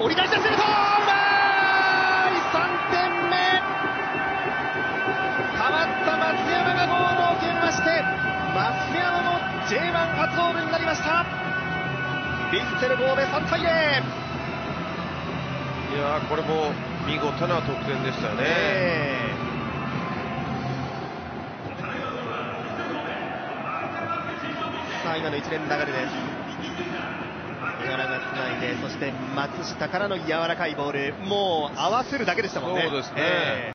折り返しのシュート、うまい3点目。代わった松山がゴールを決めまして、松山も J1 初ゴールになりました。ヴィッセル神戸3対0。 いやー、これも見事な得点でしたよね。 さあ今の一連の流れです。小柄がつないで、そして松下からの柔らかいボール、もう合わせるだけでしたもんね。 そうですね。